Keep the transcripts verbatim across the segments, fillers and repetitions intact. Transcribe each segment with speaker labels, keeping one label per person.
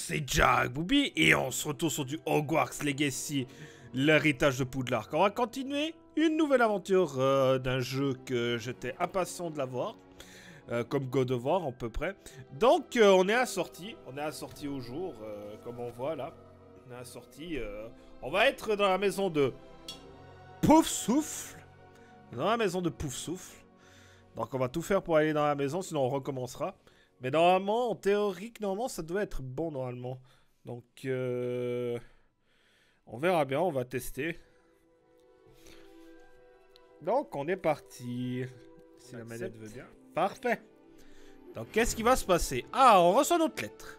Speaker 1: c'est Jack Booby et on se retrouve sur du Hogwarts Legacy, l'héritage de Poudlard. On va continuer une nouvelle aventure euh, d'un jeu que j'étais impatient de l'avoir, euh, comme God of War à peu près. Donc euh, on est assorti, on est assorti au jour, euh, comme on voit là. On est assorti, euh, on va être dans la maison de Pouf Souffle, dans la maison de Pouf Souffle. Donc on va tout faire pour aller dans la maison, sinon on recommencera. Mais normalement, en théorie, normalement, ça doit être bon, normalement. Donc, euh, on verra bien, on va tester. Donc, on est parti. Si la manette veut bien. Parfait. Donc, qu'est-ce qui va se passer? Ah, on reçoit notre lettre.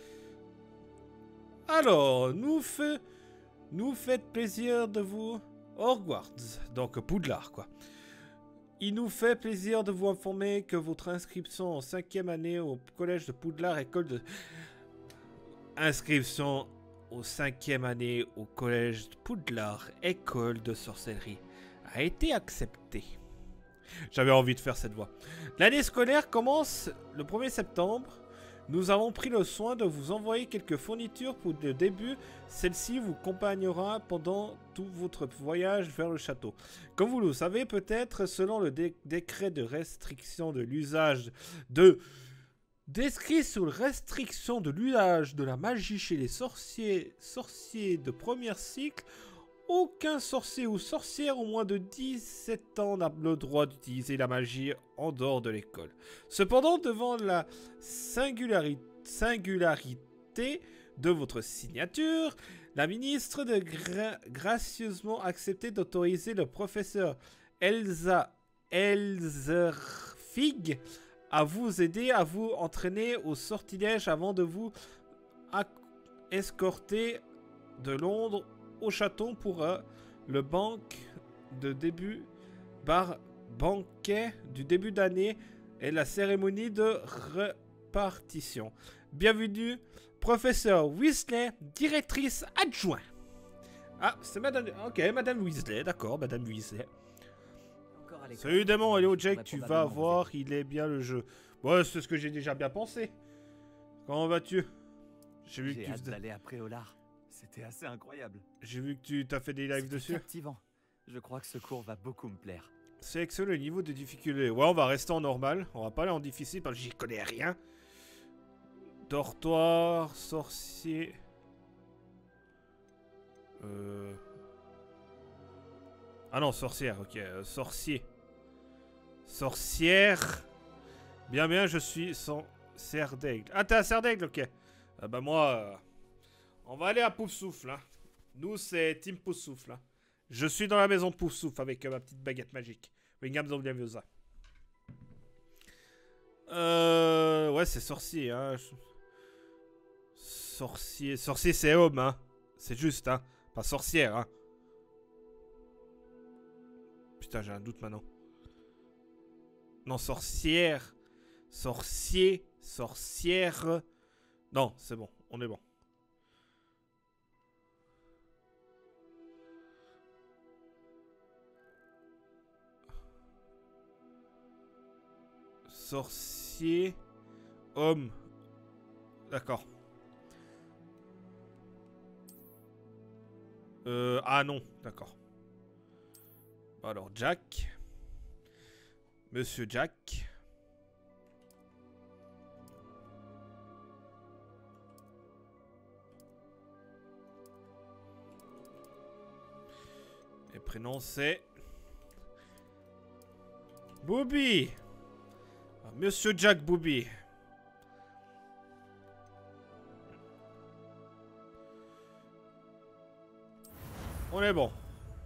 Speaker 1: Alors, nous, fait, nous faites plaisir de vous... Hogwarts, donc Poudlard, quoi. Il nous fait plaisir de vous informer que votre inscription en cinquième année au collège de Poudlard, école de... Inscription au cinquième année au collège de Poudlard, école de sorcellerie, a été acceptée. J'avais envie de faire cette voix. L'année scolaire commence le premier septembre. Nous avons pris le soin de vous envoyer quelques fournitures pour le début. Celle-ci vous accompagnera pendant tout votre voyage vers le château. Comme vous le savez peut-être, selon le dé décret de restriction de l'usage de... Décrit sur la restriction de l'usage de la magie chez les sorciers, sorciers de premier cycle, aucun sorcier ou sorcière au moins de dix-sept ans n'a le droit d'utiliser la magie en dehors de l'école. Cependant, devant la singulari singularité de votre signature, la ministre a gra gracieusement accepté d'autoriser le professeur Elsa Elzerfig à vous aider à vous entraîner au sortilège avant de vous escorter de Londres au château pour euh, le banque de début bar banquet du début d'année et la cérémonie de répartition. Bienvenue, professeur Weasley, directrice adjointe. Ah, c'est madame... Ok, madame Weasley, d'accord, madame Weasley. Salut démon, allez au Jack, tu vas voir, il est bien le jeu. Bon, c'est ce que j'ai déjà bien pensé. Comment vas-tu? J'ai vu que tu faisais...
Speaker 2: d'aller à Préolard. C'était assez incroyable.
Speaker 1: J'ai vu que tu t'as fait des lives dessus.
Speaker 2: Captivant. Je crois que ce cours va beaucoup me plaire.
Speaker 1: C'est excellent le niveau de difficulté. Ouais, on va rester en normal. On va pas aller en difficile parce que j'y connais rien. Dortoir, sorcier. Euh... Ah non, sorcière, ok. Euh, sorcier. Sorcière. Bien, bien, je suis sans serre d'aigle. Ah, t'es un serre d'aigle, ok. Ah bah moi... Euh... On va aller à Pouf Souffle, hein. Nous, c'est Team Pouf Souffle, hein. Je suis dans la maison de Pouf Souffle avec euh, ma petite baguette magique. Wingardium Leviosa. Euh... Ouais, c'est sorcier, hein. Sorcier... Sorcier, c'est homme, hein. C'est juste, hein. Pas sorcière, hein. Putain, j'ai un doute maintenant. Non, sorcière. Sorcier. Sorcière. Non, c'est bon. On est bon. Sorcier, homme. D'accord. Euh, ah non, d'accord. Alors, Jack. Monsieur Jack. Les prénoms, c'est... Booby. Monsieur Jack Booby. On est bon.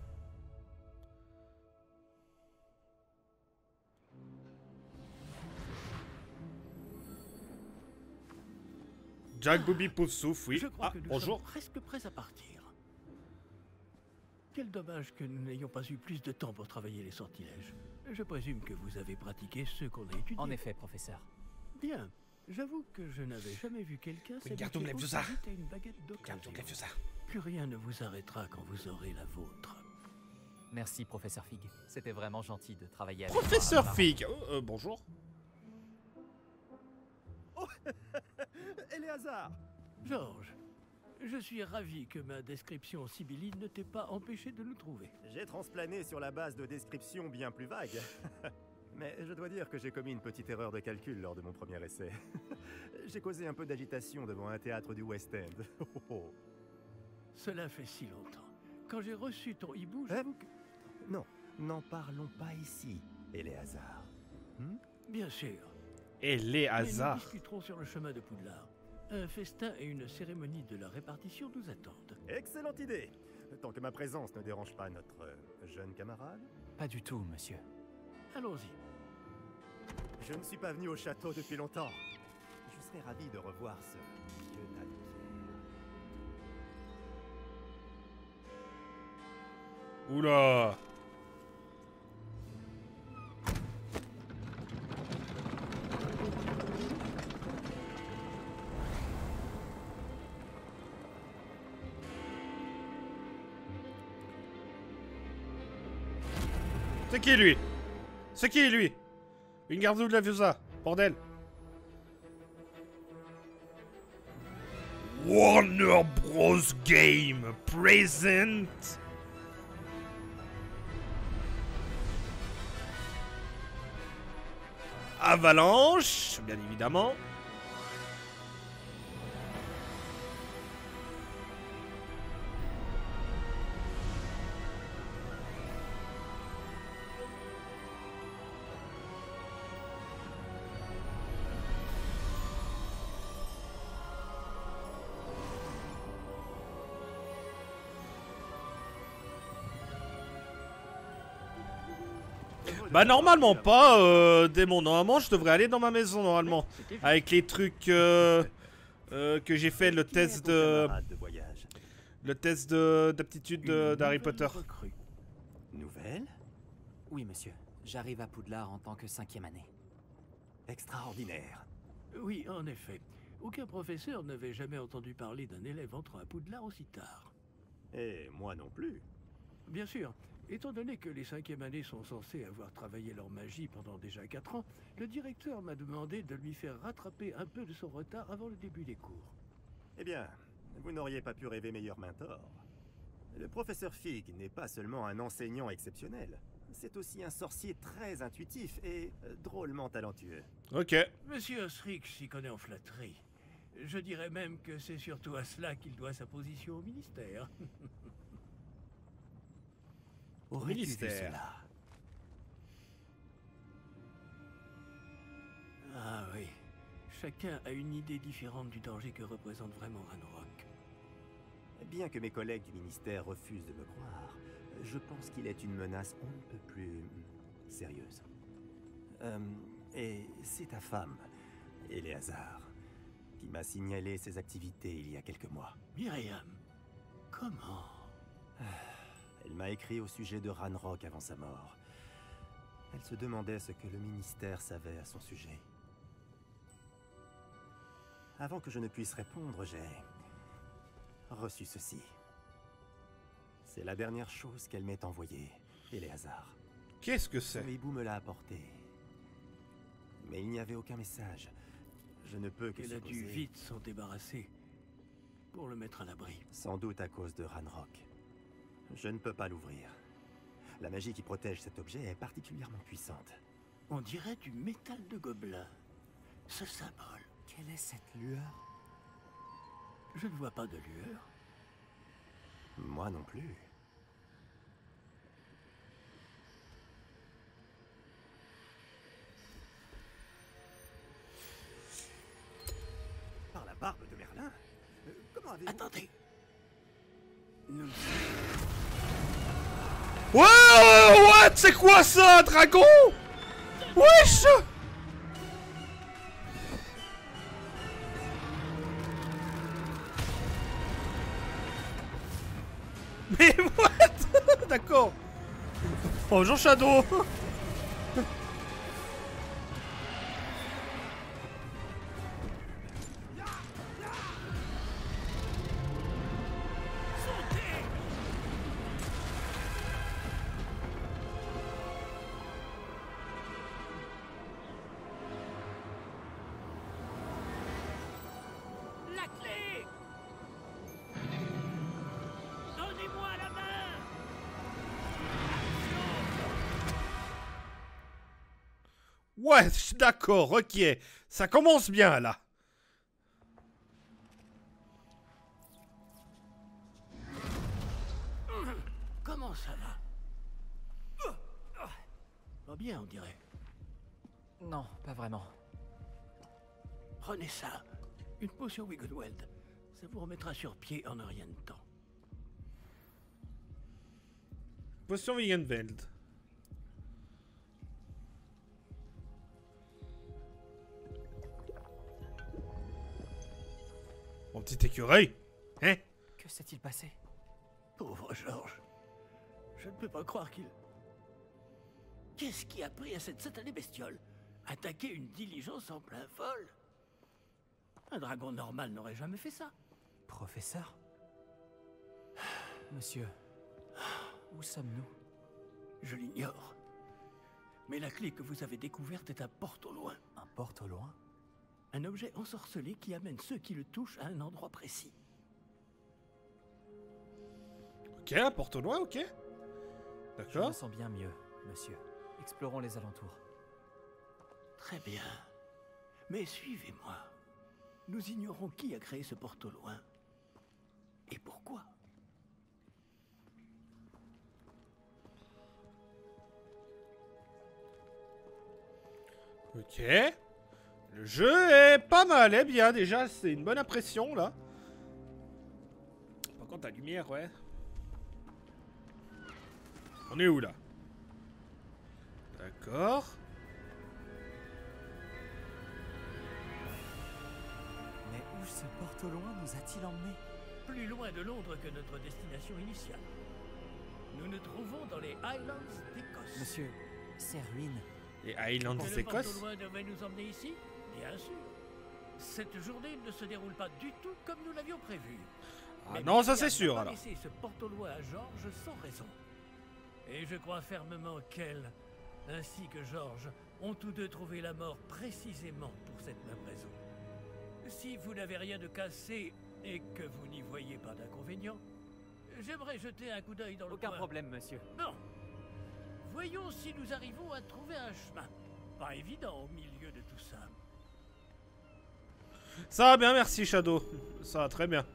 Speaker 1: Jack Booby Pouf Souffle, oui.
Speaker 3: Je crois
Speaker 1: Ah,
Speaker 3: que nous
Speaker 1: bonjour.
Speaker 3: sommes presque prêts à partir. Quel dommage que nous n'ayons pas eu plus de temps pour travailler les sortilèges. Je présume que vous avez pratiqué ceux qu'on a étudiés.
Speaker 2: En effet, professeur.
Speaker 3: Bien. J'avoue que je n'avais jamais vu quelqu'un
Speaker 1: Wingardium
Speaker 3: s'habituer
Speaker 1: Leviosa.
Speaker 3: aussi vite à une baguette d'occasion.
Speaker 1: Wingardium Leviosa.
Speaker 3: Plus rien ne vous arrêtera quand vous aurez la vôtre.
Speaker 2: Merci, professeur Fig. C'était vraiment gentil de travailler avec
Speaker 1: Professeur
Speaker 2: moi.
Speaker 1: Fig. Oh, euh, bonjour.
Speaker 4: Oh Éléazar,
Speaker 3: Georges, je suis ravi que ma description sibylline ne t'ait pas empêché de nous trouver.
Speaker 4: J'ai transplané sur la base de descriptions bien plus vagues. Mais je dois dire que j'ai commis une petite erreur de calcul lors de mon premier essai. J'ai causé un peu d'agitation devant un théâtre du West End. Oh, oh, oh.
Speaker 3: Cela fait si longtemps. Quand j'ai reçu ton hibou,
Speaker 4: Hein?
Speaker 3: j'avoue que...
Speaker 4: Non, n'en parlons pas ici, Éléazar. Hmm?
Speaker 3: Bien sûr.
Speaker 1: Et les
Speaker 3: Mais nous
Speaker 1: hasards.
Speaker 3: discuterons sur le chemin de Poudlard. Un festin et une cérémonie de la répartition nous attendent.
Speaker 4: Excellente idée. Tant que ma présence ne dérange pas notre euh, jeune camarade.
Speaker 2: Pas du tout, monsieur.
Speaker 3: Allons-y.
Speaker 4: Je ne suis pas venu au château depuis longtemps. Je serais ravi de revoir ce vieux tas de pierres.
Speaker 1: Oula. C'est qui lui? C'est qui lui? Une garde de la Fusa, bordel. Warner Bros. Game present. Avalanche, bien évidemment. Bah normalement pas, euh, démon. Normalement je devrais aller dans ma maison normalement.
Speaker 3: C'était juste.
Speaker 1: Avec les trucs euh, euh, que j'ai fait, le
Speaker 4: Qui est
Speaker 1: test
Speaker 4: ton
Speaker 1: de...
Speaker 4: camarade de voyage?
Speaker 1: Le test de- d'aptitude de-
Speaker 3: Une
Speaker 1: d'Harry
Speaker 3: nouvelle
Speaker 1: Potter.
Speaker 3: recrue.
Speaker 4: Nouvelle?
Speaker 2: Oui, monsieur. J'arrive à Poudlard en tant que cinquième année.
Speaker 4: Extraordinaire.
Speaker 3: Oui, en effet. Aucun professeur n'avait jamais entendu parler d'un élève entrant à Poudlard aussi tard.
Speaker 4: Et moi non plus.
Speaker 3: Bien sûr, étant donné que les cinquièmes années sont censées avoir travaillé leur magie pendant déjà quatre ans, le directeur m'a demandé de lui faire rattraper un peu de son retard avant le début des cours.
Speaker 4: Eh bien, vous n'auriez pas pu rêver meilleur mentor. Le professeur Fig n'est pas seulement un enseignant exceptionnel, c'est aussi un sorcier très intuitif et euh, drôlement talentueux.
Speaker 1: Ok.
Speaker 3: Monsieur Osric s'y connaît en flatterie. Je dirais même que c'est surtout à cela qu'il doit sa position au ministère.
Speaker 4: Aurais-tu vu
Speaker 1: ministère.
Speaker 4: cela?
Speaker 3: Ah oui, chacun a une idée différente du danger que représente vraiment Ranrock.
Speaker 4: Bien que mes collègues du ministère refusent de me croire, je pense qu'il est une menace on ne peut plus hum, sérieuse. Euh, et c'est ta femme, Éléazar, qui m'a signalé ses activités il y a quelques mois.
Speaker 3: Myriam, comment?
Speaker 4: Elle m'a écrit au sujet de Ranrock avant sa mort. Elle se demandait ce que le ministère savait à son sujet. Avant que je ne puisse répondre, j'ai reçu ceci. C'est la dernière chose qu'elle m'ait envoyée, Éléazar.
Speaker 1: Qu'est-ce que
Speaker 4: Son
Speaker 1: c'est?
Speaker 4: hibou me l'a apporté. Mais il n'y avait aucun message. Je ne peux que
Speaker 3: Elle a dû
Speaker 4: supposer,
Speaker 3: vite s'en débarrasser pour le mettre à l'abri.
Speaker 4: sans doute à cause de Ranrock. Je ne peux pas l'ouvrir. La magie qui protège cet objet est particulièrement puissante.
Speaker 3: On dirait du métal de gobelin. Ce symbole,
Speaker 2: Quelle est cette lueur?
Speaker 3: je ne vois pas de lueur.
Speaker 4: Moi non plus. Par la barbe de Merlin? Euh, Comment avez-vous...
Speaker 3: Attendez. Nous...
Speaker 1: Ouais, what? C'est quoi ça, un dragon? Wesh! Mais what? D'accord. Oh, Jean Shadow.
Speaker 3: La clé!
Speaker 1: Ouais, d'accord, ok. Ça commence bien, là.
Speaker 3: Comment ça va? Pas bien, on dirait.
Speaker 2: Non, pas vraiment.
Speaker 3: Prenez ça. Une potion Wiggleweld. Ça vous remettra sur pied en un rien de temps.
Speaker 1: Potion Wigenweld. Mon petit écureuil. Hein?
Speaker 2: Que s'est-il passé?
Speaker 3: Pauvre Georges. Je ne peux pas croire qu'il... Qu'est-ce qui a pris à cette satanée bestiole? Attaquer une diligence en plein vol? Un dragon normal n'aurait jamais fait ça.
Speaker 2: Professeur? Monsieur, où sommes-nous?
Speaker 3: Je l'ignore. Mais la clé que vous avez découverte est un porte au loin.
Speaker 2: Un porte au loin?
Speaker 3: Un objet ensorcelé qui amène ceux qui le touchent à un endroit précis.
Speaker 1: Ok, un porte au loin, ok.
Speaker 2: Je
Speaker 1: D'accord.
Speaker 2: me sens bien mieux, monsieur. Explorons les alentours.
Speaker 3: Très bien. Mais suivez-moi. Nous ignorons qui a créé ce porte au loin. Et pourquoi?
Speaker 1: Ok. Le jeu est pas mal, eh bien, déjà, c'est une bonne impression, là. Par contre, la lumière, ouais. On est où, là? D'accord.
Speaker 2: Mais où ce porte au loin nous a-t-il emmenés?
Speaker 3: Plus loin de Londres que notre destination initiale. Nous nous trouvons dans les Highlands d'Écosse.
Speaker 2: Monsieur, ces ruines...
Speaker 1: Les Highlands
Speaker 3: Que le porte au
Speaker 1: d'Écosse.
Speaker 3: loin devait nous emmener ici? Bien sûr. Cette journée ne se déroule pas du tout comme nous l'avions prévu.
Speaker 1: Ah
Speaker 3: Mais
Speaker 1: non, ça
Speaker 3: Myriam
Speaker 1: c'est sûr,
Speaker 3: n'a pas
Speaker 1: alors.
Speaker 3: laissé ce porte au loin à Georges sans raison. Et je crois fermement qu'elle, ainsi que Georges, ont tous deux trouvé la mort précisément pour cette même raison. Si vous n'avez rien de cassé et que vous n'y voyez pas d'inconvénient, j'aimerais jeter un coup d'œil dans le
Speaker 2: Aucun
Speaker 3: coin.
Speaker 2: problème, monsieur.
Speaker 3: Bon. Voyons si nous arrivons à trouver un chemin. Pas évident au milieu de tout ça.
Speaker 1: Ça va bien, merci Shadow. Ça va très bien.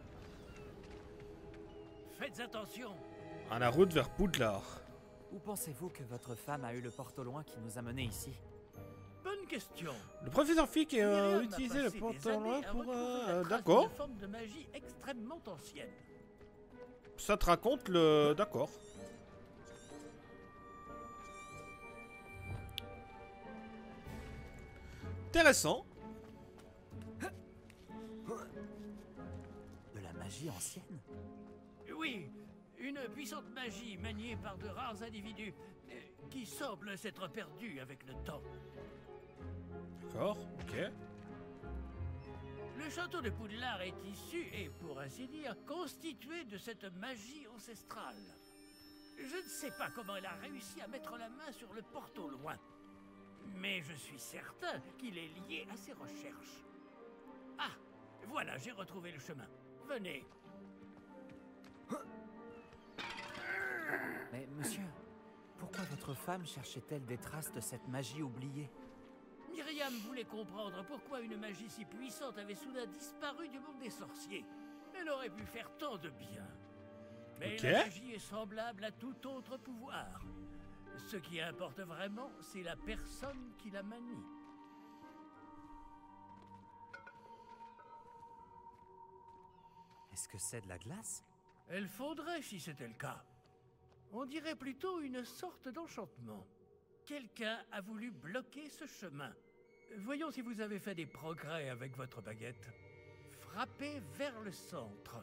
Speaker 3: Faites attention.
Speaker 1: À la route vers Poudlard.
Speaker 2: Où pensez-vous que votre femme a eu le porte au loin qui nous a menés ici?
Speaker 3: Bonne question.
Speaker 1: Le professeur Fick a
Speaker 3: Myriam a
Speaker 1: utilisé le
Speaker 3: passé des
Speaker 1: porte au loin
Speaker 3: années à
Speaker 1: pour...
Speaker 3: retrouver
Speaker 1: euh,
Speaker 3: la trace
Speaker 1: D'accord.
Speaker 3: d'une forme de magie extrêmement ancienne.
Speaker 1: Ça te raconte le... D'accord. Intéressant.
Speaker 2: De la magie ancienne?
Speaker 3: Oui, une puissante magie maniée par de rares individus euh, qui semble s'être perdue avec le temps.
Speaker 1: D'accord, ok.
Speaker 3: Le château de Poudlard est issu et, pour ainsi dire, constitué de cette magie ancestrale. Je ne sais pas comment elle a réussi à mettre la main sur le porte au loin. Mais je suis certain qu'il est lié à ses recherches. Ah, voilà, j'ai retrouvé le chemin. Venez.
Speaker 2: Mais monsieur, pourquoi votre femme cherchait-elle des traces de cette magie oubliée?
Speaker 3: Myriam voulait comprendre pourquoi une magie si puissante avait soudain disparu du monde des sorciers. Elle aurait pu faire tant de bien. Mais
Speaker 1: Ok.
Speaker 3: la magie est semblable à tout autre pouvoir. Ce qui importe vraiment, c'est la personne qui la manie.
Speaker 2: Est-ce que c'est de la glace?
Speaker 3: Elle fondrait si c'était le cas. On dirait plutôt une sorte d'enchantement. Quelqu'un a voulu bloquer ce chemin. Voyons si vous avez fait des progrès avec votre baguette. Frappez vers le centre.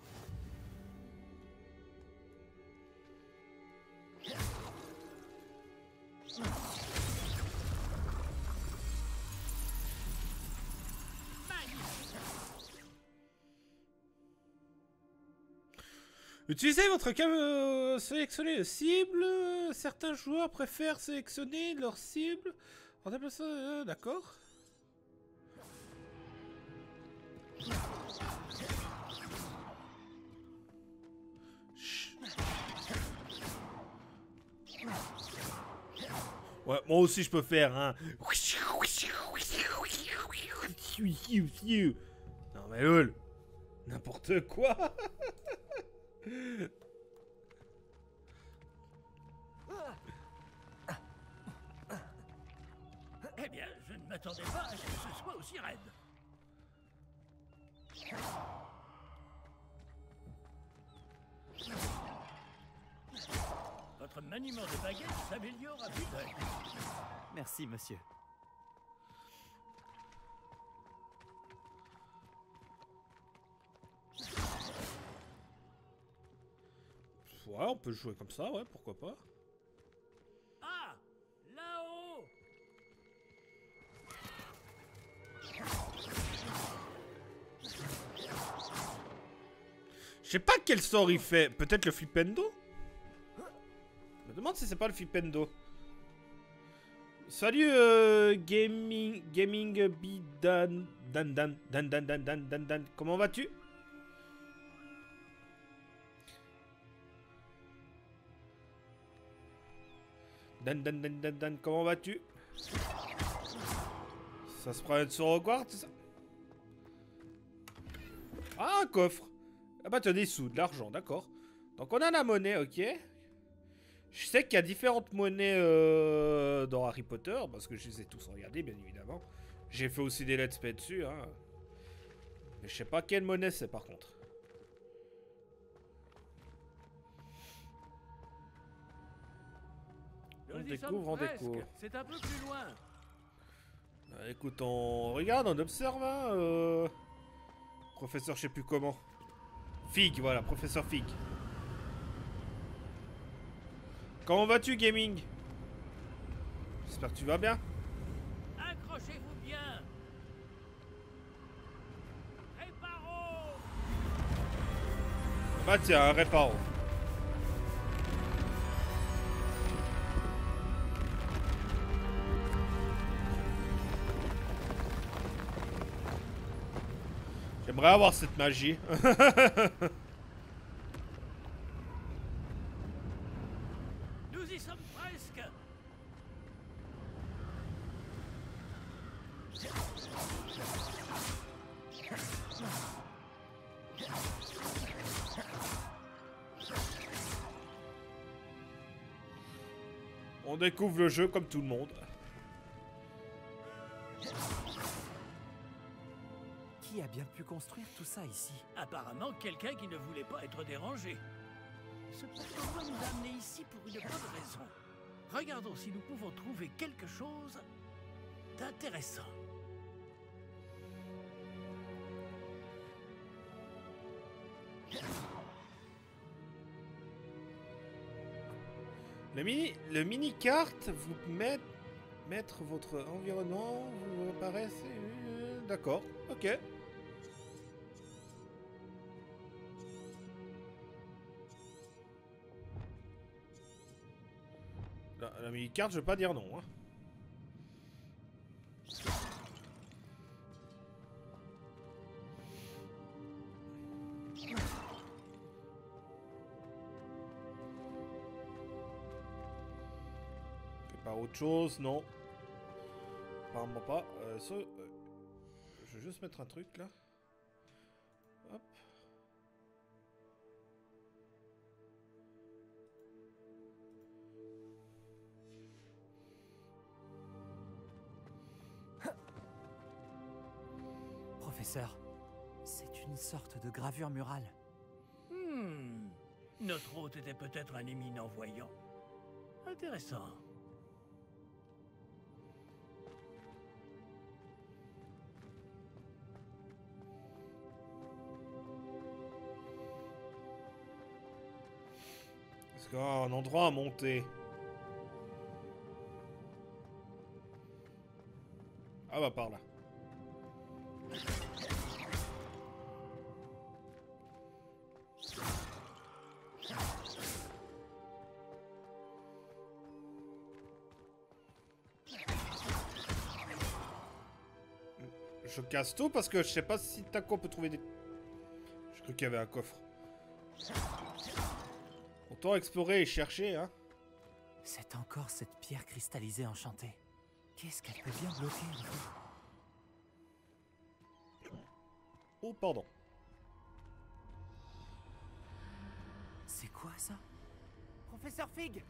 Speaker 1: Utilisez votre cam... euh, sélectionner les cibles. Certains joueurs préfèrent sélectionner leurs cibles. En déplaçant... Euh, D'accord. Chut. Ouais, moi aussi je peux faire, hein. suis siu, siu. Non mais lol. N'importe quoi.
Speaker 3: Eh bien, je ne m'attendais pas à ce que ce soit aussi raide. Votre maniement de baguette s'améliore à vue d'œil.
Speaker 2: Merci, monsieur.
Speaker 1: Ouais, on peut jouer comme ça, ouais, pourquoi pas.
Speaker 3: Ah, là-haut.
Speaker 1: Je sais pas quel sort il fait. Peut-être le flipendo? Je me demande si c'est pas le flipendo. Salut euh, Gaming Gaming Bidan Dan Dan Dan Dan Dan Dan Dan Dan. Comment vas-tu? Dan Dan Dan Dan Dan. Comment vas-tu? Ça se promène sur Hogwarts, c'est ça? Ah, un coffre. Ah bah t'as des sous, de l'argent, d'accord. Donc on a la monnaie, ok. Je sais qu'il y a différentes monnaies euh, dans Harry Potter, parce que je les ai tous regardés, bien évidemment. J'ai fait aussi des let's play dessus, hein. Mais je sais pas quelle monnaie c'est par contre. On découvre, on découvre.
Speaker 3: C'est un peu plus loin.
Speaker 1: Ah, écoute, on regarde, on observe, hein. Euh... Professeur, je sais plus comment. Fig, voilà, professeur Fig. Comment vas-tu, gaming? J'espère que tu vas bien.
Speaker 3: Accrochez-vous bien. Réparo.
Speaker 1: Bah tiens, un réparo. J'aimerais avoir cette magie.
Speaker 3: Nous y sommes presque.
Speaker 1: On découvre le jeu comme tout le monde.
Speaker 2: Qui a bien pu construire tout ça ici?
Speaker 3: Apparemment, quelqu'un qui ne voulait pas être dérangé. Ce pourquoi nous a amenés ici pour une bonne raison. Regardons si nous pouvons trouver quelque chose d'intéressant.
Speaker 1: Le mini, le mini carte vous met mettre votre environnement, vous apparaissez. Euh, D'accord, ok. La, la mini carte, je vais pas dire non. Hein. Par autre chose, non. Apparemment pas. Euh, ça, euh, je vais juste mettre un truc là. Hop.
Speaker 2: Professeur, c'est une sorte de gravure murale.
Speaker 3: Hmm. Notre hôte était peut-être un éminent voyant. Intéressant.
Speaker 1: Est-ce qu'il y a un endroit à monter? Ah bah par là. Je casse tout parce que je sais pas si Taco peut trouver des... Je crois qu'il y avait un coffre. Autant explorer et chercher, hein.
Speaker 2: C'est encore cette pierre cristallisée enchantée. Qu'est-ce qu'elle peut bien bloquer en fait?
Speaker 1: Oh, pardon.
Speaker 2: C'est quoi ça? Professeur Fig!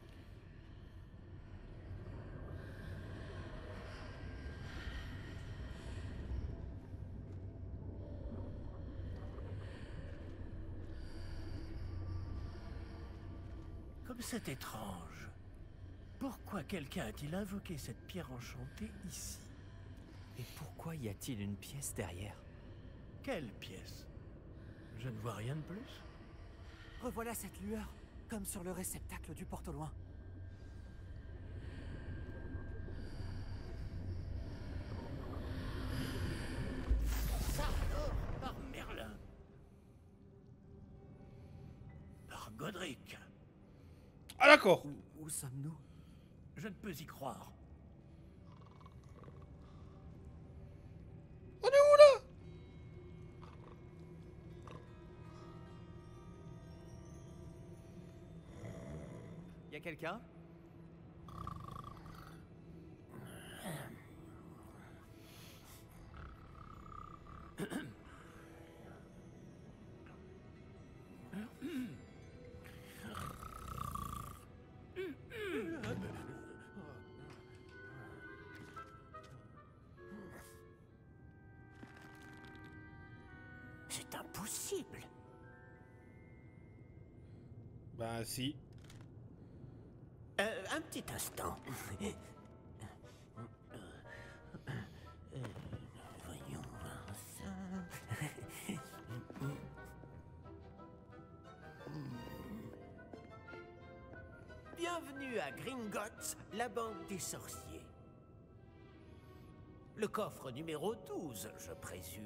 Speaker 3: Comme c'est étrange. Pourquoi quelqu'un a-t-il invoqué cette pierre enchantée ici?
Speaker 2: Et pourquoi y a-t-il une pièce derrière?
Speaker 3: Quelle pièce? Je ne vois rien de plus.
Speaker 2: Revoilà cette lueur, comme sur le réceptacle du porte au loin.
Speaker 3: Ça alors, par Merlin. Par Godric.
Speaker 1: Ah, d'accord.
Speaker 2: Où, où sommes-nous?
Speaker 3: Je ne peux y croire.
Speaker 1: On est où là?
Speaker 2: Y a quelqu'un?
Speaker 3: C'est impossible.
Speaker 1: Bah, si.
Speaker 3: Euh, un petit instant. Voyons voir ça. Bienvenue à Gringotts, la banque des sorciers. Le coffre numéro douze, je présume.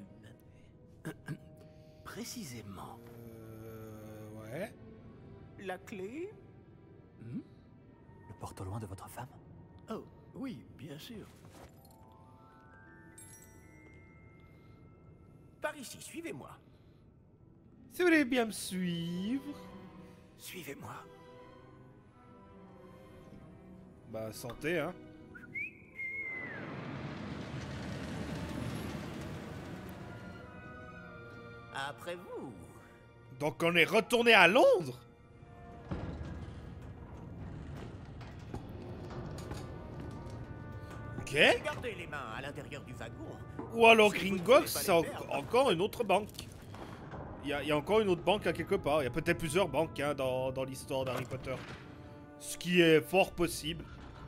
Speaker 3: Précisément.
Speaker 1: Euh... Ouais.
Speaker 3: La clé? Hmm?
Speaker 2: Le porte au loin de votre femme?
Speaker 3: Oh, oui, bien sûr. Par ici, suivez-moi.
Speaker 1: Si vous voulez bien me suivre...
Speaker 3: Suivez-moi.
Speaker 1: Bah, santé, hein.
Speaker 3: Après vous.
Speaker 1: Donc on est retourné à Londres? Ok.
Speaker 3: Gardez les mains à l'intérieur du wagon.
Speaker 1: Ou alors
Speaker 3: Si vous ne
Speaker 1: Gringotts,
Speaker 3: voulez pas
Speaker 1: c'est
Speaker 3: les
Speaker 1: en-
Speaker 3: perdre.
Speaker 1: encore une autre banque. Il y, a, il y a encore une autre banque à quelque part. Il y a peut-être plusieurs banques hein, dans, dans l'histoire d'Harry Potter. Ce qui est fort possible.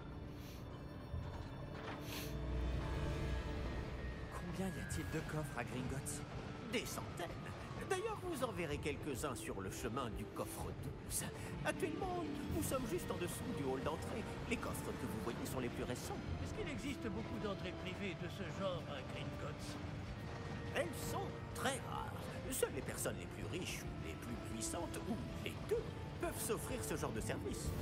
Speaker 2: Combien y a-t-il de coffres à Gringotts?
Speaker 3: Des centaines. D'ailleurs, vous en verrez quelques-uns sur le chemin du coffre douze. Actuellement, nous sommes juste en dessous du hall d'entrée. Les coffres que vous voyez sont les plus récents. Est-ce qu'il existe beaucoup d'entrées privées de ce genre à Gringotts? Elles sont très rares. Seules les personnes les plus riches ou les plus puissantes, ou les deux, peuvent s'offrir ce genre de service.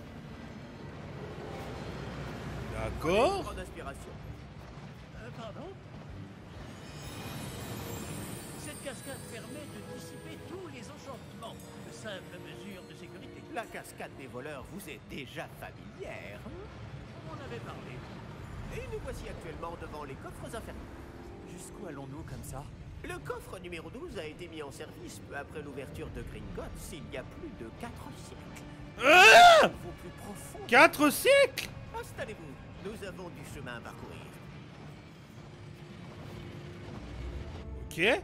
Speaker 1: D'accord.
Speaker 3: Grande inspiration. Euh, pardon? Cette cascade permet de dissiper tous les enchantements. De simples mesures de sécurité. La cascade des voleurs vous est déjà familière. On en avait parlé. Et nous voici actuellement devant les coffres inférieurs.
Speaker 2: Jusqu'où allons-nous comme ça?
Speaker 3: Le coffre numéro douze a été mis en service peu après l'ouverture de Gringotts il y a plus de quatre siècles.
Speaker 1: Ah
Speaker 3: Vos plus profonds.
Speaker 1: Quatre siècles.
Speaker 3: Installez-vous. Nous avons du chemin à parcourir.
Speaker 1: Ok.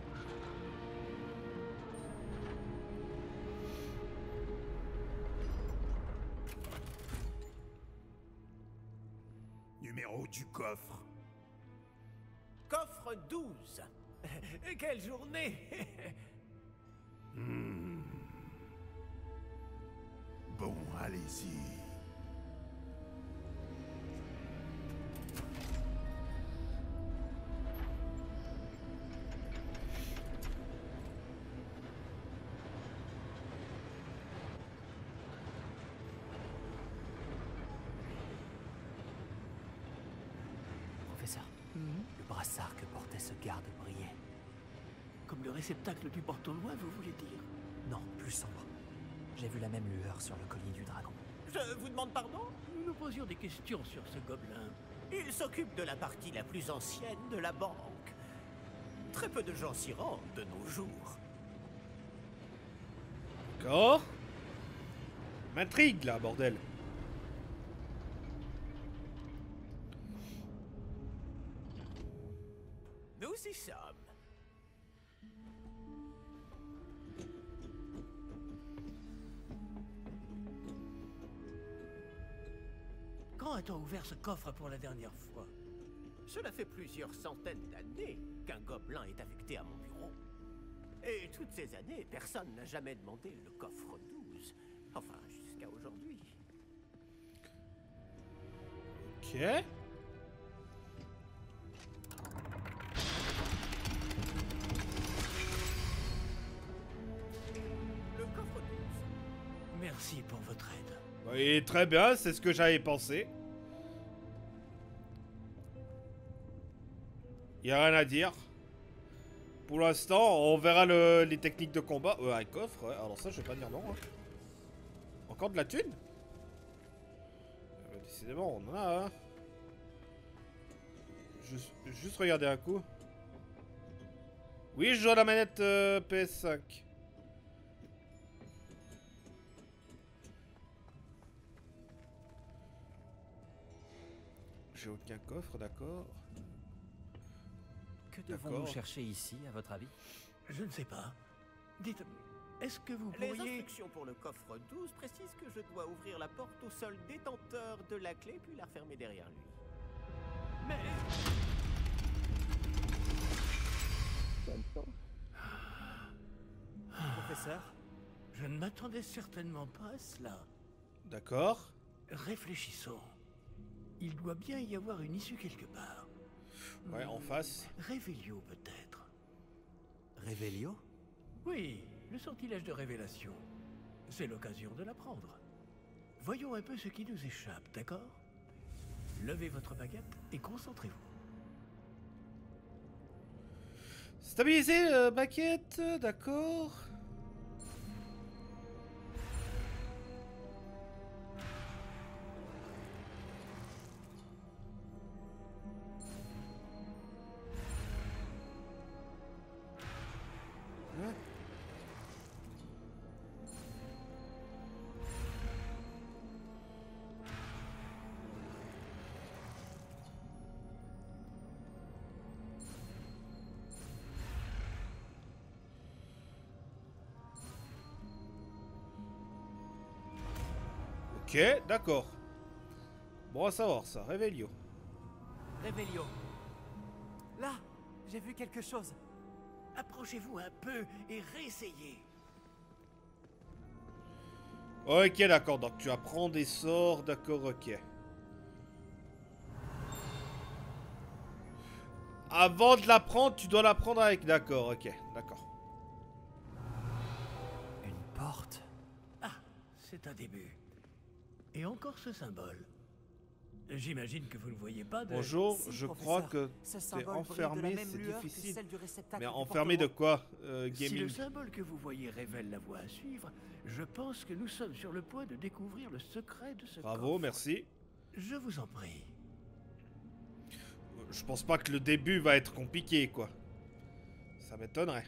Speaker 5: Numéro du coffre.
Speaker 3: Coffre douze. Quelle journée.
Speaker 5: Hmm. Bon, allez-y.
Speaker 2: Professeur, le brassard que portait ce garde brillait.
Speaker 3: Comme le réceptacle du porte au loin, vous voulez dire?
Speaker 2: Non, plus sombre. J'ai vu la même lueur sur le collier du dragon.
Speaker 3: Je vous demande pardon? Nous nous posions des questions sur ce gobelin. Il s'occupe de la partie la plus ancienne de la banque.
Speaker 6: Très peu de gens s'y rendent de nos jours.
Speaker 1: D'accord. M'intrigue là, bordel.
Speaker 6: Nous y sommes.
Speaker 3: Quand a-t-on ouvert ce coffre pour la dernière fois?
Speaker 6: Cela fait plusieurs centaines d'années qu'un gobelin est affecté à mon bureau. Et toutes ces années, personne n'a jamais demandé le coffre douze. Enfin, jusqu'à aujourd'hui.
Speaker 1: Ok.
Speaker 6: Le coffre douze.
Speaker 3: Merci pour votre aide.
Speaker 1: Oui, très bien, c'est ce que j'avais pensé. Y a rien à dire. Pour l'instant, on verra le, les techniques de combat. Euh, un coffre, ouais. Alors ça, je vais pas dire non. Hein. Encore de la thune euh, décidément, on en a, hein. Juste, juste regarder un coup. Oui, je joue à la manette euh, P S cinq. J'ai aucun coffre, d'accord.
Speaker 2: Que devons-nous chercher ici, à votre avis?
Speaker 3: Je ne sais pas. Dites, est-ce que vous
Speaker 6: Les
Speaker 3: pourriez...
Speaker 6: instructions pour le coffre douze précisent que je dois ouvrir la porte au seul détenteur de la clé puis la refermer derrière lui.
Speaker 3: Mais...
Speaker 2: Professeur?
Speaker 3: Je ne m'attendais certainement pas à cela.
Speaker 1: D'accord.
Speaker 3: Réfléchissons. Il doit bien y avoir une issue quelque part.
Speaker 1: Ouais, en face.
Speaker 3: Révélio peut-être.
Speaker 2: Révélio?
Speaker 3: Oui, le sortilège de révélation. C'est l'occasion de l'apprendre. Voyons un peu ce qui nous échappe, d'accord? Levez votre baguette et concentrez-vous.
Speaker 1: Stabiliser euh, baguette, d'accord. Hein? Ok, d'accord. Bon à savoir ça, Révélio.
Speaker 2: Révélio. Là, j'ai vu quelque chose.
Speaker 3: Approchez-vous un peu et réessayez.
Speaker 1: Ok, d'accord, donc tu apprends des sorts, d'accord, ok. Avant de l'apprendre, tu dois l'apprendre avec... D'accord, ok, d'accord.
Speaker 2: Une porte.
Speaker 3: Ah, c'est un début. Et encore ce symbole. J'imagine que vous ne voyez pas de...
Speaker 1: Bonjour,
Speaker 2: Si,
Speaker 1: je
Speaker 2: professeur.
Speaker 1: crois que
Speaker 2: Ce
Speaker 1: t'es
Speaker 2: symbole brille de la
Speaker 1: enfermé,
Speaker 2: même
Speaker 1: c'est
Speaker 2: lueur que
Speaker 1: difficile.
Speaker 2: celle du réceptacle
Speaker 1: Mais
Speaker 2: du
Speaker 1: enfermé de
Speaker 2: porte-voix.
Speaker 1: quoi euh,
Speaker 3: Si
Speaker 1: Gaming.
Speaker 3: le symbole que vous voyez révèle la voie à suivre, je pense que nous sommes sur le point de découvrir le secret de ce
Speaker 1: Bravo,
Speaker 3: coffre.
Speaker 1: merci.
Speaker 3: Je vous en prie.
Speaker 1: Je pense pas que le début va être compliqué, quoi. Ça m'étonnerait.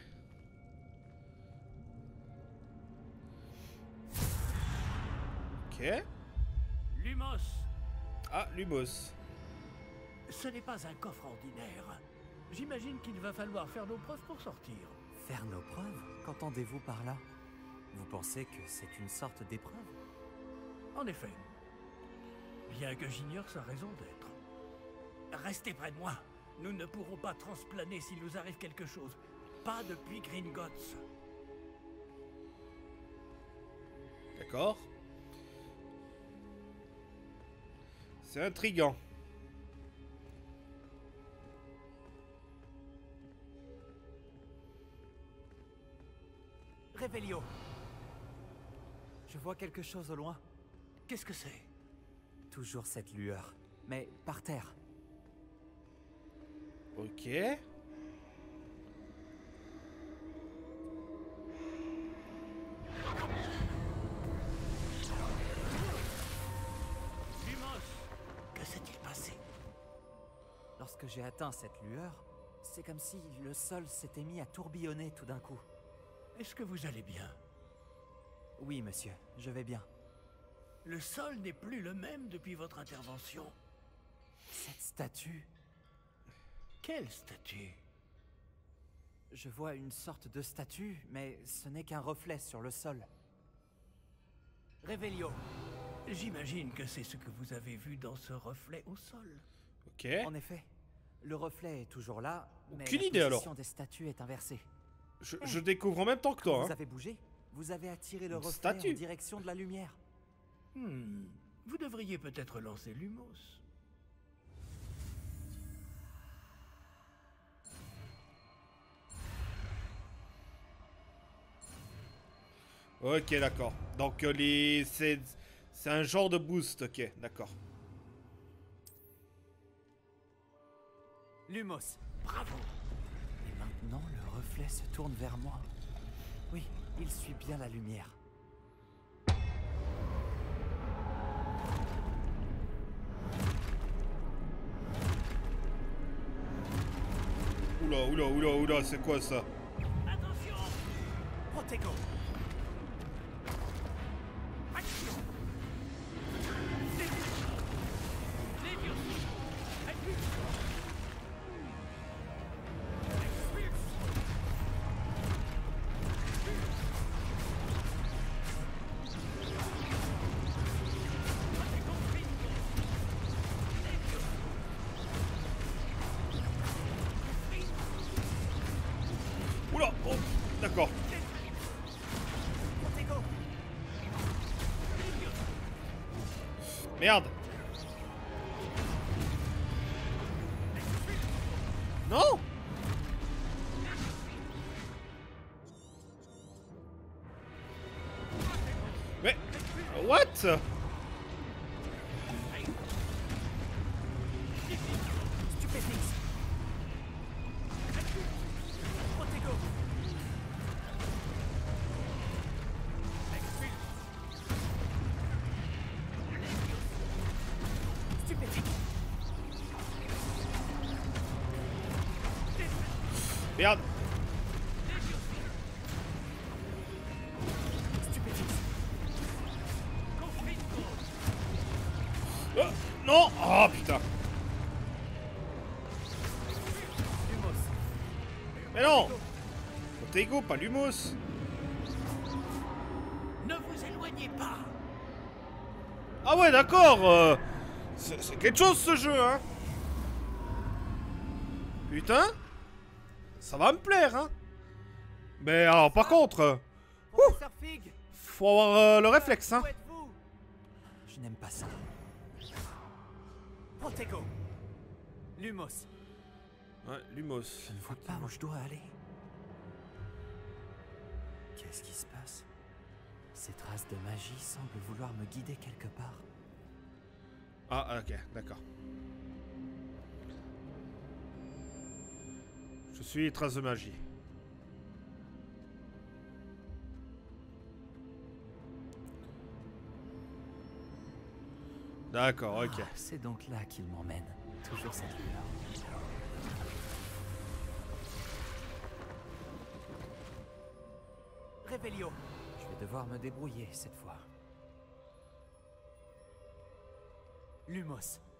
Speaker 1: Ok.
Speaker 3: Lumos,
Speaker 1: Ah, Lumos.
Speaker 3: ce n'est pas un coffre ordinaire. J'imagine qu'il va falloir faire nos preuves pour sortir.
Speaker 2: Faire nos preuves? Qu'entendez-vous par là? Vous pensez que c'est une sorte d'épreuve?
Speaker 3: En effet. Bien que j'ignore sa raison d'être. Restez près de moi. Nous ne pourrons pas transplaner s'il nous arrive quelque chose. Pas depuis Gringotts.
Speaker 1: D'accord. C'est intriguant.
Speaker 2: Révélio. Je vois quelque chose au loin.
Speaker 3: Qu'est-ce que c'est?
Speaker 2: Toujours cette lueur, mais par terre.
Speaker 1: Ok.
Speaker 3: Lumos, que s'est-il passé?
Speaker 2: Lorsque j'ai atteint cette lueur, C'est comme si le sol s'était mis à tourbillonner tout d'un coup.
Speaker 3: Est-ce que vous allez bien?
Speaker 2: Oui, monsieur, je vais bien.
Speaker 3: Le sol n'est plus le même depuis votre intervention.
Speaker 2: Cette statue...
Speaker 3: Quelle statue?
Speaker 2: Je vois une sorte de statue, mais ce n'est qu'un reflet sur le sol.
Speaker 3: Revelio. J'imagine que c'est ce que vous avez vu dans ce reflet au sol.
Speaker 1: Ok.
Speaker 2: En effet, le reflet est toujours là, mais
Speaker 1: Aucune
Speaker 2: la
Speaker 1: idée, alors.
Speaker 2: position des statues est inversée.
Speaker 1: Je, je découvre en même temps que toi.
Speaker 2: Vous
Speaker 1: Hein.
Speaker 2: avez bougé? Vous avez attiré le
Speaker 1: Une
Speaker 2: reflet
Speaker 1: statue.
Speaker 2: en direction de la lumière.
Speaker 3: Hmm. Vous devriez peut-être lancer Lumos.
Speaker 1: Ok, d'accord. Donc euh, les... c'est c'est un genre de boost. Ok, d'accord.
Speaker 2: Lumos.
Speaker 3: Bravo.
Speaker 2: Et maintenant, le reflet se tourne vers moi. Oui, il suit bien la lumière.
Speaker 1: Oula, oula, oula, oula, c'est quoi ça?
Speaker 3: Attention.
Speaker 6: Protego.
Speaker 3: Action. Levioso. Expulse. Expulse. Protego Fingo. Levioso.
Speaker 1: Oula, oh, d'accord.
Speaker 6: Protego.
Speaker 1: Merde. Non. Mais... What?
Speaker 6: Stupéfix. Protego. Stupéfix.
Speaker 1: Merde.
Speaker 6: Stupéfix.
Speaker 1: Oh, non. Oh putain.
Speaker 6: Lumos.
Speaker 1: Mais non. Protego, pas Lumos.
Speaker 3: Ne vous éloignez pas.
Speaker 1: Ah ouais, d'accord. euh, C'est c'est quelque chose ce jeu, hein. Putain. Ça va me plaire, hein. Mais alors, par contre, euh,
Speaker 6: Professeur Fig.
Speaker 1: faut avoir euh, le réflexe, hein.
Speaker 6: Où êtes-vous?
Speaker 2: Je n'aime pas ça.
Speaker 6: Protego. Lumos.
Speaker 1: Ouais, Lumos.
Speaker 2: Je ne vois pas où je dois aller. Qu'est-ce qui se passe? Ces traces de magie semblent vouloir me guider quelque part.
Speaker 1: Ah, ok, d'accord. Je suis trace de magie. D'accord, ok.
Speaker 2: Ah, c'est donc là qu'il m'emmène. Toujours cette lueur.
Speaker 6: Revelio.
Speaker 2: Je vais devoir me débrouiller cette fois.
Speaker 6: Lumos.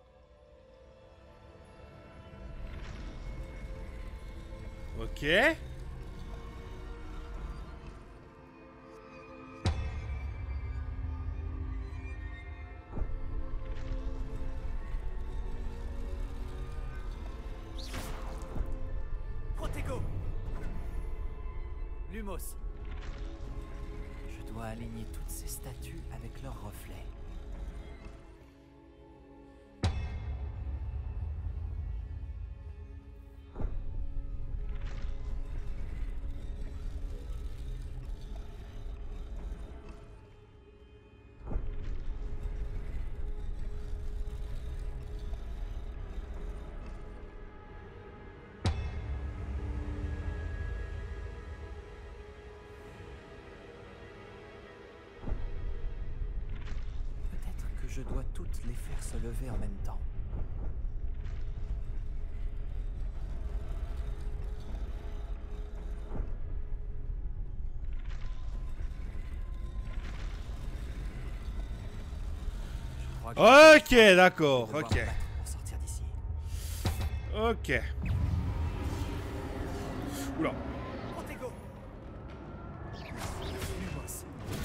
Speaker 1: Ok.
Speaker 6: Protego. Lumos.
Speaker 2: Je dois aligner toutes ces statues avec leurs reflets. Peut-être que je dois toutes les faire se lever en même temps. crois que
Speaker 1: Ok, d'accord,
Speaker 2: devoir
Speaker 1: ok.
Speaker 2: me battre pour sortir d'ici.
Speaker 1: Ok. Oula.
Speaker 2: Protego. Lumos.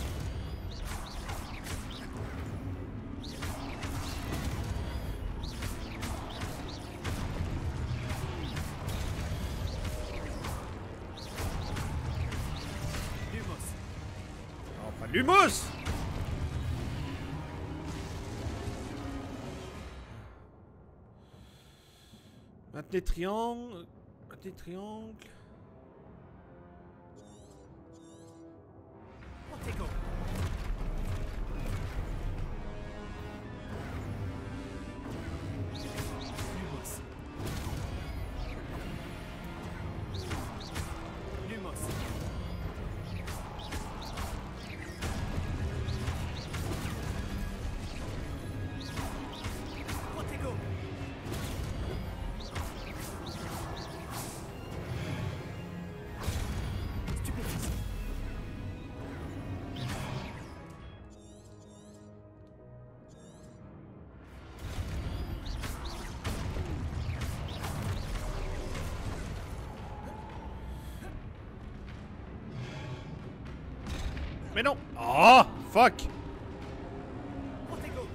Speaker 2: Lumos.
Speaker 1: Non, pas de Lumos. Maintenez triangle. Maintenez triangle.
Speaker 2: Protego. Lumos. Lumos. Protego. Stupéfice.
Speaker 1: Mais non. Oh, fuck.
Speaker 2: Protego.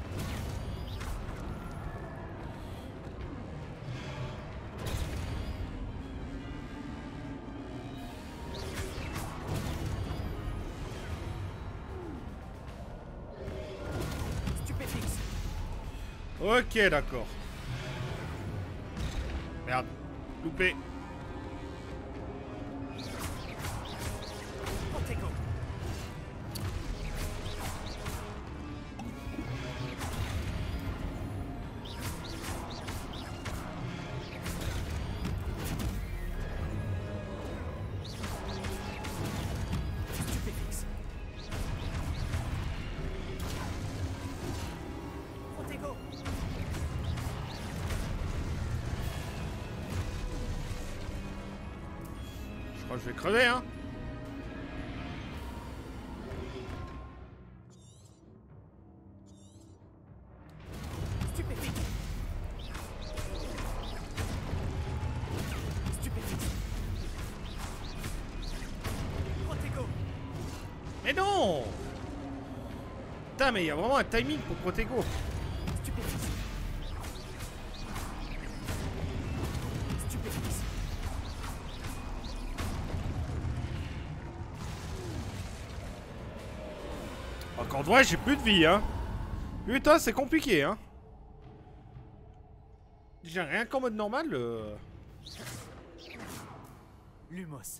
Speaker 2: Stupéfixe.
Speaker 1: Ok, d'accord. Merde. Loupé.
Speaker 2: Protego. Stupéfixe. Protego.
Speaker 1: Je crois que je vais crever, hein.
Speaker 2: Stupéfixe. Stupéfixe. Protego.
Speaker 1: Mais non. Putain, mais il y a vraiment un timing pour Protego.
Speaker 2: Stupéfixe. Stupéfixe.
Speaker 1: Encore une fois, j'ai plus de vie, hein. Putain, c'est compliqué, hein. J'ai rien qu'en mode normal. Euh...
Speaker 2: Lumos.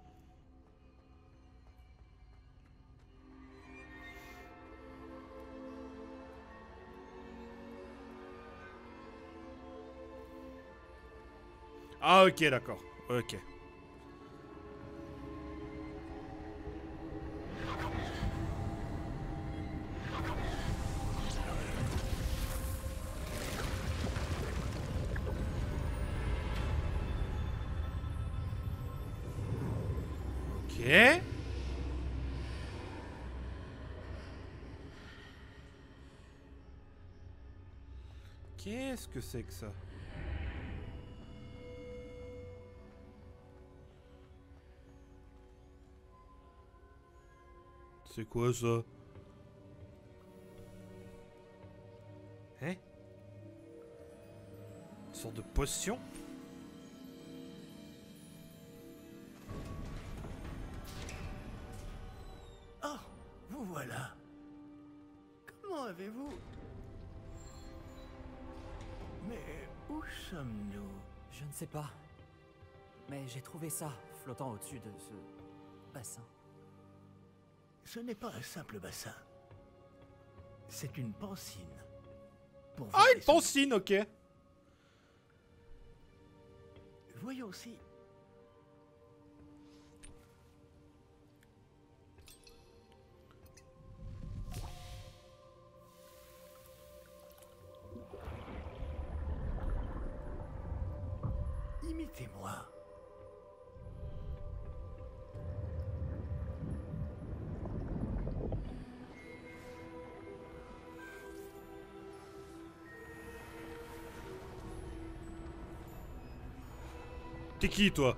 Speaker 1: Ah, ok, d'accord. Ok. Ok. Qu'est-ce que c'est que ça? C'est quoi ça? Hein? Une sorte de potion?
Speaker 3: Oh, vous voilà. Comment avez-vous... Mais où sommes-nous?
Speaker 2: Je ne sais pas. Mais j'ai trouvé ça flottant au-dessus de ce bassin.
Speaker 3: Ce n'est pas un simple bassin. C'est une pancine. Pour
Speaker 1: Ah,
Speaker 3: voir
Speaker 1: une
Speaker 3: les sommets.
Speaker 1: pancine, ok.
Speaker 3: Voyons si... Imitez-moi.
Speaker 1: T'es qui, toi?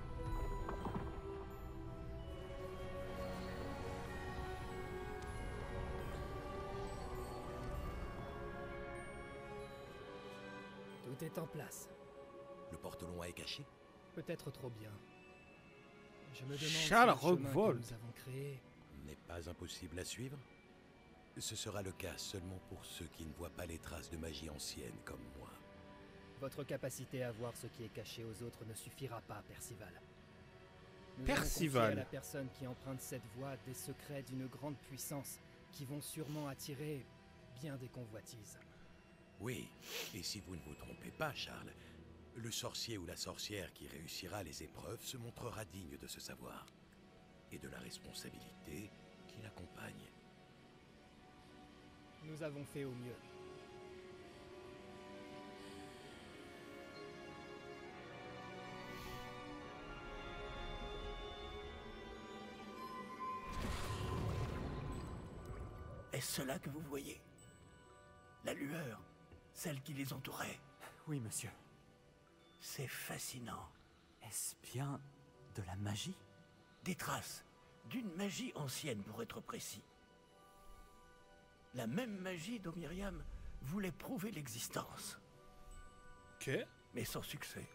Speaker 7: Tout est en place.
Speaker 8: Le porte-long est caché?
Speaker 7: Peut-être trop bien. Je me demande
Speaker 1: Charles
Speaker 7: si le chemin que
Speaker 1: Roquevolt.
Speaker 7: nous avons créé...
Speaker 8: N'est pas impossible à suivre? Ce sera le cas seulement pour ceux qui ne voient pas les traces de magie ancienne comme moi.
Speaker 7: Votre capacité à voir ce qui est caché aux autres ne suffira pas, Percival. Nous
Speaker 1: Percival.
Speaker 7: avons confié à la personne qui emprunte cette voie des secrets d'une grande puissance qui vont sûrement attirer bien des convoitises.
Speaker 8: Oui, et si vous ne vous trompez pas, Charles, le sorcier ou la sorcière qui réussira les épreuves se montrera digne de ce savoir et de la responsabilité qui l'accompagne.
Speaker 7: Nous avons fait au mieux.
Speaker 3: Est-ce cela que vous voyez? La lueur, celle qui les entourait.
Speaker 2: Oui, monsieur.
Speaker 3: C'est fascinant.
Speaker 2: Est-ce bien de la magie?
Speaker 3: Des traces d'une magie ancienne, pour être précis. La même magie dont Myriam voulait prouver l'existence,
Speaker 1: Ok.
Speaker 3: mais sans succès.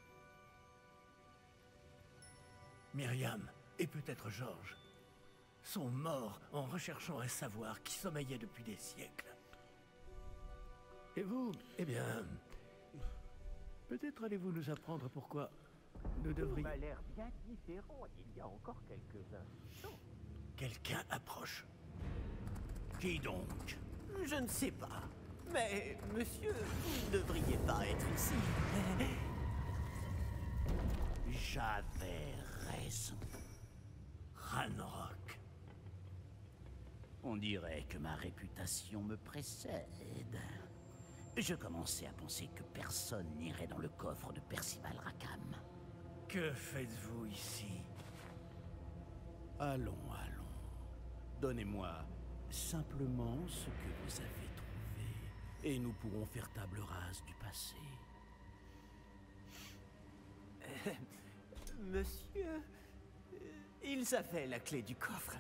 Speaker 3: Myriam, et peut-être Georges, sont morts en recherchant un savoir qui sommeillait depuis des siècles. Et vous, eh bien, peut-être allez-vous nous apprendre pourquoi nous devrions...
Speaker 6: m'a l'air bien différent il y a encore quelques instants.
Speaker 3: Quelqu'un approche. Qui donc?
Speaker 6: Je ne sais pas. Mais, monsieur, vous ne devriez pas être ici.
Speaker 3: J'avais raison. Ranrock.
Speaker 9: On dirait que ma réputation me précède. Je commençais à penser que personne n'irait dans le coffre de Percival Rackham.
Speaker 3: Que faites-vous ici?
Speaker 9: Allons, allons. Donnez-moi simplement ce que vous avez trouvé, et nous pourrons faire table rase du passé.
Speaker 6: Monsieur, euh, ils avaient la clé du coffre.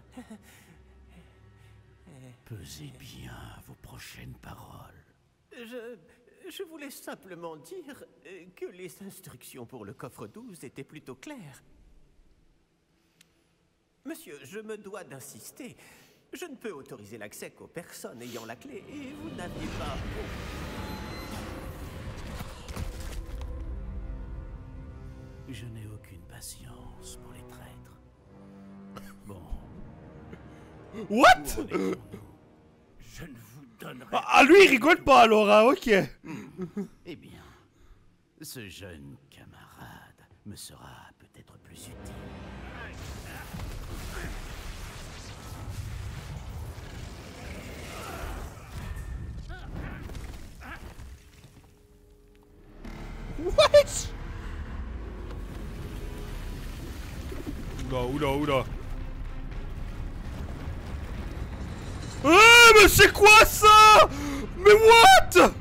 Speaker 9: Pesez bien vos prochaines paroles.
Speaker 6: Je, je voulais simplement dire euh, que les instructions pour le coffre douze étaient plutôt claires. Monsieur, je me dois d'insister. Je ne peux autoriser l'accès qu'aux personnes ayant la clé, et vous n'aviez pas...
Speaker 9: Je n'ai aucune patience pour les traîtres. Bon.
Speaker 1: What?
Speaker 9: Où en étions-nous?
Speaker 3: Je ne vous donnerai
Speaker 1: Ah, ah, lui, il rigole pas, alors, hein, ok.
Speaker 9: Eh bien, ce jeune camarade me sera peut-être plus utile.
Speaker 1: What? Oula, oula, oula. Eh, mais c'est quoi ça? Mais what?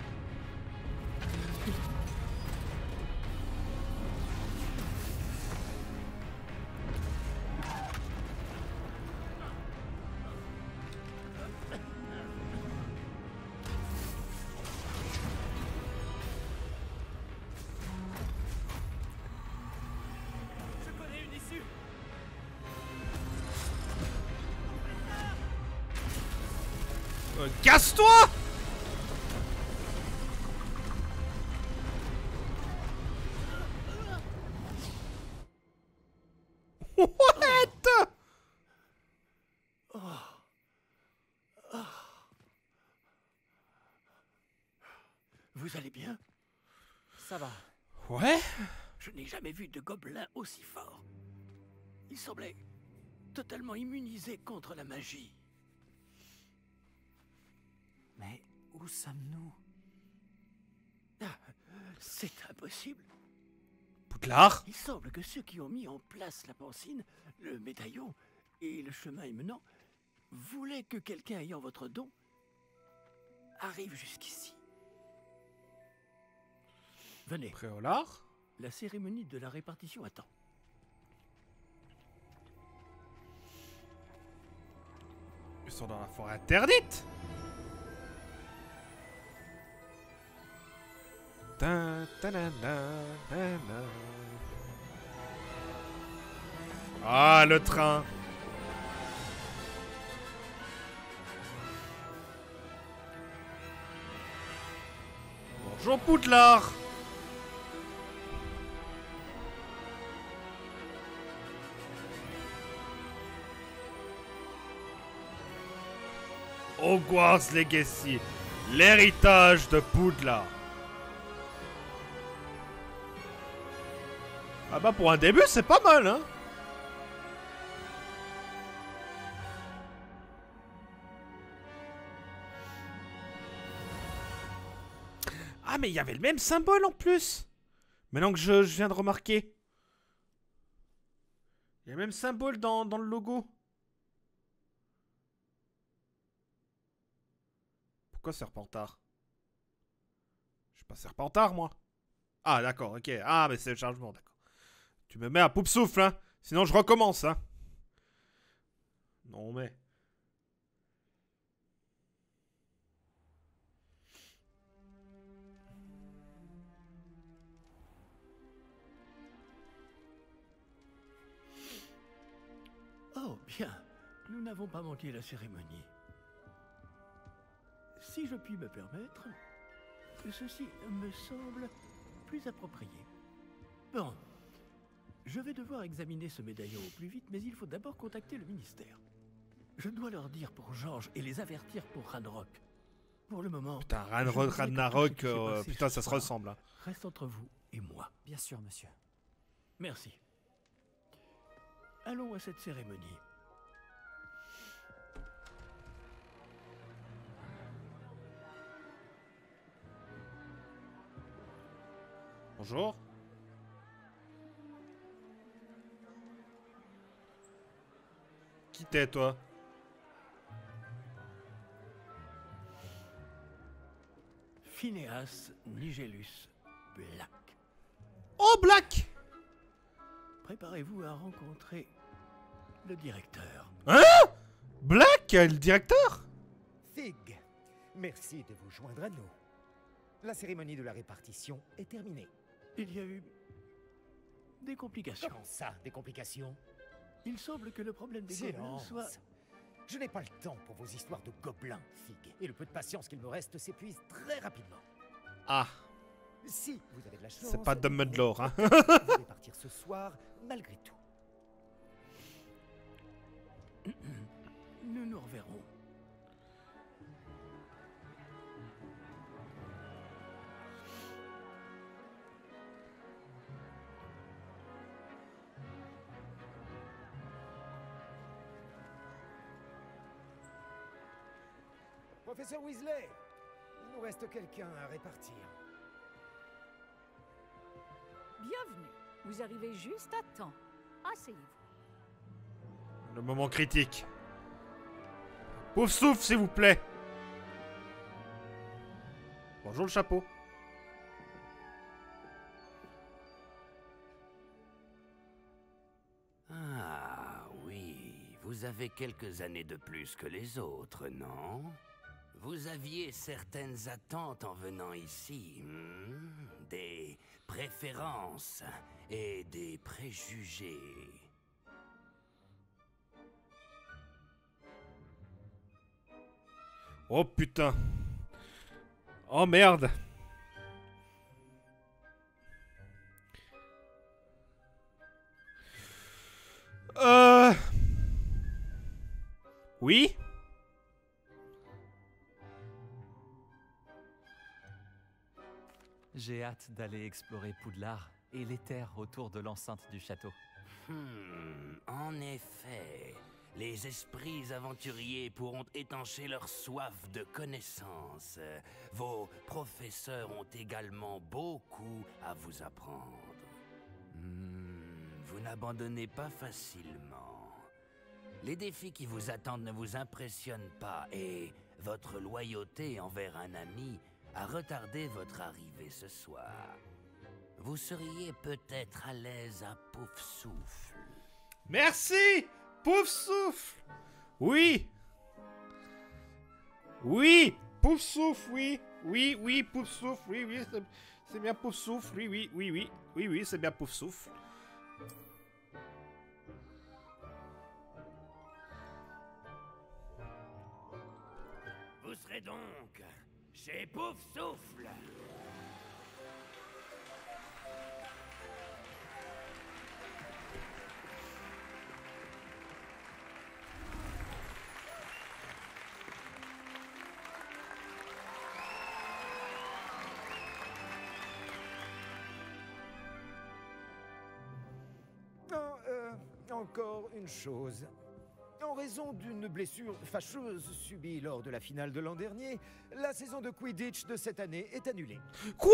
Speaker 6: Je connais une issue.
Speaker 1: Euh, Casse-toi! What?
Speaker 3: Vous allez bien?
Speaker 2: Ça va.
Speaker 1: Ouais?
Speaker 3: Je n'ai jamais vu de gobelin aussi fort. Il semblait totalement immunisé contre la magie.
Speaker 2: Mais où sommes-nous?
Speaker 3: Ah, c'est impossible.
Speaker 1: Poudlard?
Speaker 3: Il semble que ceux qui ont mis en place la pancine, le médaillon et le chemin émenant voulaient que quelqu'un ayant votre don arrive jusqu'ici. Venez,
Speaker 1: Préolard?
Speaker 3: La cérémonie de la répartition attend.
Speaker 1: Ils sont dans la forêt interdite. Ta, ta, na, na, na, na. Ah, le train. Bonjour Poudlard. Hogwarts Legacy, l'héritage de Poudlard. Ah bah pour un début c'est pas mal hein. Ah mais il y avait le même symbole en plus. Maintenant que je, je viens de remarquer. Il y a le même symbole dans, dans le logo. Pourquoi Serpentard? Je suis pas Serpentard moi. Ah d'accord, ok. Ah mais c'est le chargement, d'accord. Tu me mets à poupe souffle hein. Sinon je recommence hein. Non mais...
Speaker 3: Oh, bien. Nous n'avons pas manqué la cérémonie. Si je puis me permettre, ceci me semble plus approprié. Bon, je vais devoir examiner ce médaillon au plus vite, mais il faut d'abord contacter le ministère. Je dois leur dire pour Georges et les avertir pour Ranrock. Pour le moment...
Speaker 1: Putain, Ranrock, Ragnarok, euh, putain, ça se ressemble. Hein.
Speaker 3: Reste entre vous et moi.
Speaker 2: Bien sûr, monsieur.
Speaker 3: Merci. Allons à cette cérémonie.
Speaker 1: Bonjour. Qui t'es, toi?
Speaker 3: Phineas Nigellus Black.
Speaker 1: Oh, Black!
Speaker 3: Préparez-vous à rencontrer le directeur.
Speaker 1: Hein? Black, le directeur?
Speaker 10: Fig, merci de vous joindre à nous. La cérémonie de la répartition est terminée.
Speaker 3: Il y a eu des complications.
Speaker 10: Comment ça, des complications?
Speaker 3: Il semble que le problème des gobelins
Speaker 10: Silence.
Speaker 3: soit...
Speaker 10: Je n'ai pas le temps pour vos histoires de gobelins, Fig. Et le peu de patience qu'il me reste s'épuise très rapidement.
Speaker 1: Ah.
Speaker 10: Si vous avez de la chance...
Speaker 1: C'est pas Dumbledore, hein.
Speaker 10: Vous allez partir ce soir, malgré tout.
Speaker 3: Nous nous reverrons.
Speaker 10: Professeur Weasley, il nous reste quelqu'un à répartir.
Speaker 11: Bienvenue. Vous arrivez juste à temps. Asseyez-vous.
Speaker 1: Le moment critique. Pouf souffle, s'il vous plaît. Bonjour le chapeau.
Speaker 9: Ah oui, vous avez quelques années de plus que les autres, non? Vous aviez certaines attentes en venant ici, hmm? Des préférences et des préjugés.
Speaker 1: Oh putain. Oh merde. Euh... Oui?
Speaker 2: J'ai hâte d'aller explorer Poudlard et les terres autour de l'enceinte du château.
Speaker 9: Hmm, en effet, les esprits aventuriers pourront étancher leur soif de connaissances. Vos professeurs ont également beaucoup à vous apprendre. Hmm, vous n'abandonnez pas facilement. Les défis qui vous attendent ne vous impressionnent pas et votre loyauté envers un ami a retardé votre arrivée ce soir. vous seriez peut-être à l'aise à Poufsouffle.
Speaker 1: Merci, Poufsouffle. Oui. Oui, Poufsouffle, oui. Oui, oui, Poufsouffle, oui, oui, c'est bien Poufsouffle, oui, oui, oui, oui, oui, oui, c'est bien Poufsouffle.
Speaker 3: Vous serez donc chez Poufsouffle.
Speaker 10: Non, euh, encore une chose. En raison d'une blessure fâcheuse subie lors de la finale de l'an dernier, la saison de Quidditch de cette année est annulée.
Speaker 1: Quoi?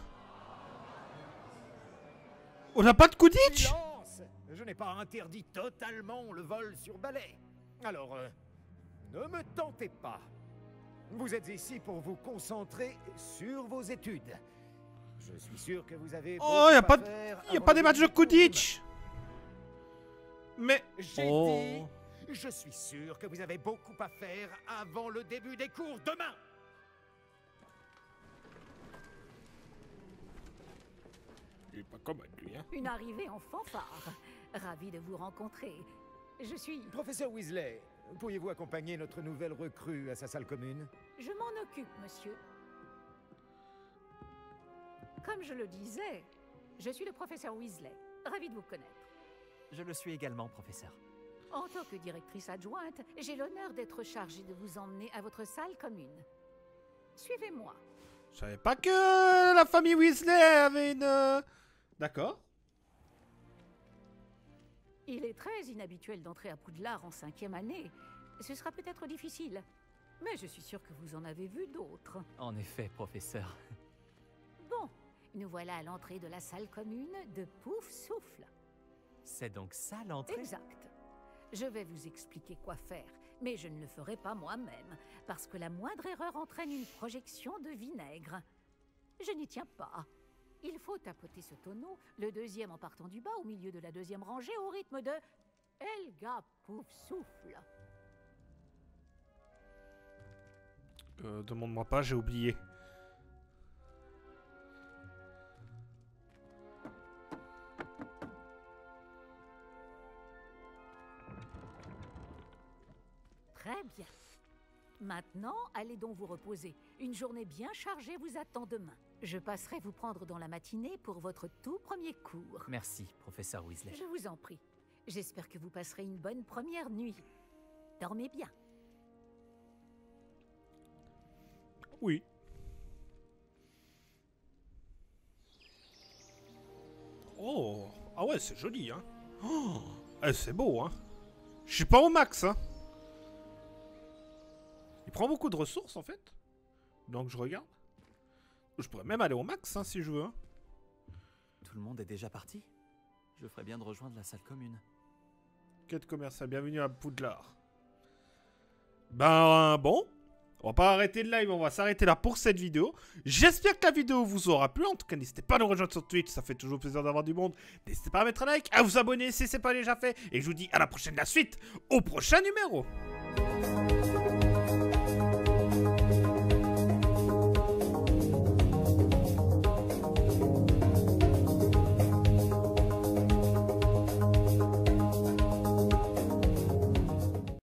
Speaker 1: On n'a pas de Quidditch?
Speaker 10: Silence! Je n'ai pas interdit totalement le vol sur balai. Alors, euh, ne me tentez pas. Vous êtes ici pour vous concentrer sur vos études. Je suis sûr que vous avez...
Speaker 1: Oh, il n'y a pas, y a pas des matchs de Quidditch. Mais...
Speaker 10: J'ai
Speaker 1: oh.
Speaker 10: dit... Je suis sûr que vous avez beaucoup à faire avant le début des cours demain.
Speaker 1: Il est pas comme lui, hein.
Speaker 11: Une arrivée en fanfare. Ravi de vous rencontrer. Je suis...
Speaker 10: Professeur Weasley, pourriez-vous accompagner notre nouvelle recrue à sa salle commune?
Speaker 11: Je m'en occupe, monsieur. Comme je le disais, je suis le professeur Weasley. Ravi de vous connaître.
Speaker 2: Je le suis également, professeur.
Speaker 11: En tant que directrice adjointe, j'ai l'honneur d'être chargée de vous emmener à votre salle commune. Suivez-moi.
Speaker 1: Je savais pas que la famille Weasley avait une... D'accord.
Speaker 11: Il est très inhabituel d'entrer à Poudlard en cinquième année. Ce sera peut-être difficile, mais je suis sûre que vous en avez vu d'autres.
Speaker 2: En effet, professeur.
Speaker 11: Bon, nous voilà à l'entrée de la salle commune de Poufsouffle.
Speaker 2: C'est donc ça l'entrée?
Speaker 11: Exact. Je vais vous expliquer quoi faire, mais je ne le ferai pas moi-même, parce que la moindre erreur entraîne une projection de vinaigre. Je n'y tiens pas. Il faut tapoter ce tonneau, le deuxième en partant du bas, au milieu de la deuxième rangée, au rythme de Helga Poufsouffle.
Speaker 1: Euh, demande-moi pas, j'ai oublié.
Speaker 11: Très bien. Maintenant, allez donc vous reposer. Une journée bien chargée vous attend demain. Je passerai vous prendre dans la matinée pour votre tout premier cours.
Speaker 2: Merci, professeur Weasley.
Speaker 11: Je vous en prie. J'espère que vous passerez une bonne première nuit. Dormez bien.
Speaker 1: Oui. Oh, ah ouais, c'est joli, hein. Oh, eh, c'est beau, hein. Je suis pas au max, hein. Il prend beaucoup de ressources, en fait. Donc, je regarde. Je pourrais même aller au max, hein, si je veux. Hein.
Speaker 2: Tout le monde est déjà parti? Je ferais bien de rejoindre la salle commune.
Speaker 1: Quête commerciale, bienvenue à Poudlard. Ben, bon. On va pas arrêter le live, on va s'arrêter là pour cette vidéo. J'espère que la vidéo vous aura plu. En tout cas, n'hésitez pas à nous rejoindre sur Twitch, ça fait toujours plaisir d'avoir du monde. N'hésitez pas à mettre un like, à vous abonner si c'est pas déjà fait. Et je vous dis à la prochaine, la suite, au prochain numéro.